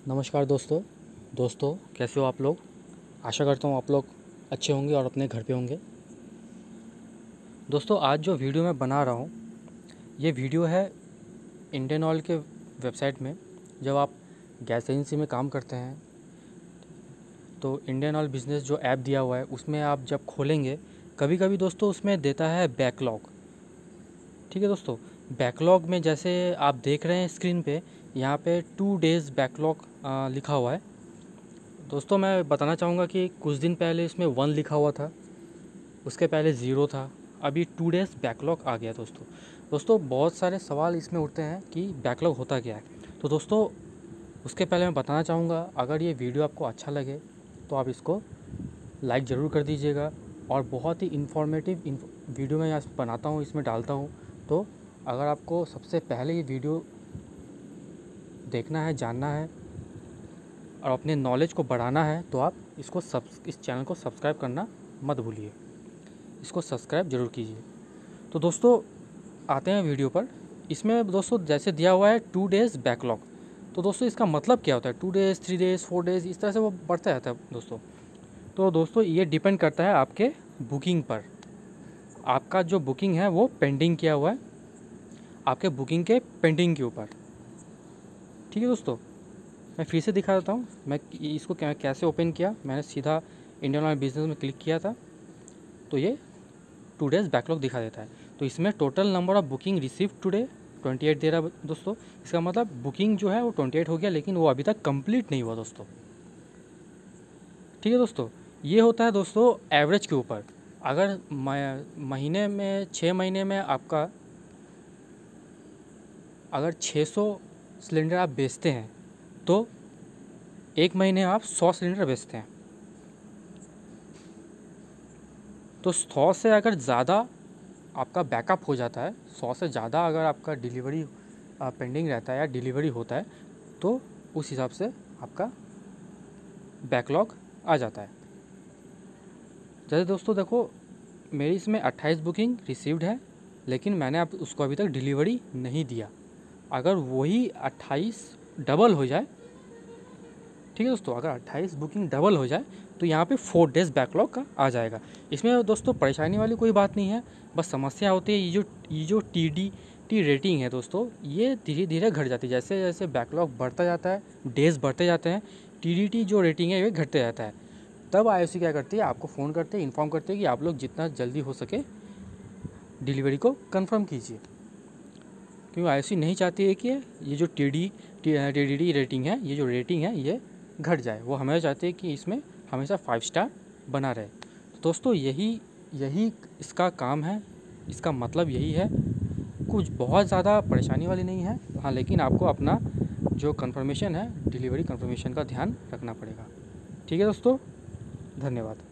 नमस्कार दोस्तों कैसे हो आप लोग। आशा करता हूँ आप लोग अच्छे होंगे और अपने घर पे होंगे। दोस्तों आज जो वीडियो मैं बना रहा हूँ ये वीडियो है इंडियन ऑयल के वेबसाइट में। जब आप गैस एजेंसी में काम करते हैं तो इंडियन ऑयल बिज़नेस जो ऐप दिया हुआ है उसमें आप जब खोलेंगे कभी कभी दोस्तों उसमें देता है बैकलॉग। ठीक है दोस्तों, बैकलॉग में जैसे आप देख रहे हैं स्क्रीन पे यहाँ पे 2 डेज़ बैकलॉग लिखा हुआ है। दोस्तों मैं बताना चाहूँगा कि कुछ दिन पहले इसमें 1 लिखा हुआ था, उसके पहले 0 था, अभी 2 डेज़ बैकलॉग आ गया। दोस्तों बहुत सारे सवाल इसमें उठते हैं कि बैकलॉग होता क्या है। तो दोस्तों उसके पहले मैं बताना चाहूँगा, अगर ये वीडियो आपको अच्छा लगे तो आप इसको लाइक ज़रूर कर दीजिएगा। और बहुत ही इन्फॉर्मेटिव वीडियो मैं यहाँ बनाता हूँ, इसमें डालता हूँ। तो अगर आपको सबसे पहले ये वीडियो देखना है, जानना है और अपने नॉलेज को बढ़ाना है तो आप इस चैनल को सब्सक्राइब करना मत भूलिए, इसको सब्सक्राइब ज़रूर कीजिए। तो दोस्तों आते हैं वीडियो पर। इसमें दोस्तों जैसे दिया हुआ है 2 डेज़ बैकलॉग, तो दोस्तों इसका मतलब क्या होता है? 2 डेज़, 3 डेज़, 4 डेज़, इस तरह से वो बढ़ता रहता है दोस्तों। तो दोस्तों ये डिपेंड करता है आपके बुकिंग पर। आपका जो बुकिंग है वो पेंडिंग किया हुआ है, आपके बुकिंग के पेंडिंग के ऊपर। ठीक है दोस्तों, मैं फिर से दिखा देता हूँ। मैं इसको कैसे ओपन किया। मैंने सीधा इंडियन ऑयल बिजनेस में क्लिक किया था तो ये 2 डेज़ बैकलॉग दिखा देता है। तो इसमें total number of booking receive today 28 दे रहा है दोस्तों। इसका मतलब बुकिंग जो है वो 28 हो गया, लेकिन वो अभी तक कंप्लीट नहीं हुआ दोस्तों। ठीक है दोस्तों, ये होता है दोस्तों एवरेज के ऊपर। अगर महीने में 6 महीने में आपका अगर 600 सिलेंडर आप बेचते हैं तो एक महीने आप 100 सिलेंडर बेचते हैं। तो 100 से अगर ज़्यादा आपका बैकअप हो जाता है, 100 से ज़्यादा अगर आपका डिलीवरी पेंडिंग रहता है या डिलीवरी होता है तो उस हिसाब से आपका बैकलॉग आ जाता है। जैसे दोस्तों देखो, मेरी इसमें 28 बुकिंग रिसीव्ड है, लेकिन मैंने अब उसको अभी तक डिलीवरी नहीं दिया। अगर वही 28 डबल हो जाए, ठीक है दोस्तों, अगर 28 बुकिंग डबल हो जाए तो यहाँ पे 4 डेज़ बैकलॉग का आ जाएगा। इसमें दोस्तों परेशानी वाली कोई बात नहीं है, बस समस्या होती है ये जो TDT रेटिंग है दोस्तों, ये धीरे धीरे घट जाती है। जैसे जैसे बैकलॉग बढ़ता जाता है, डेज़ बढ़ते जाते हैं, TDT जो रेटिंग है ये घटते जाता है। तब IOC क्या करती है, आपको फ़ोन करते हैं, इन्फॉर्म करते हैं कि आप लोग जितना जल्दी हो सके डिलीवरी को कन्फर्म कीजिए। क्योंकि IOC नहीं चाहती है कि ये जो TDT रेटिंग है, ये जो रेटिंग है ये घट जाए। वो हमेशा चाहते हैं कि इसमें हमेशा 5 स्टार बना रहे। तो दोस्तों यही इसका काम है, इसका मतलब यही है। कुछ बहुत ज़्यादा परेशानी वाली नहीं है, हाँ, लेकिन आपको अपना जो कंफर्मेशन है, डिलीवरी कंफर्मेशन का ध्यान रखना पड़ेगा। ठीक है दोस्तों, धन्यवाद।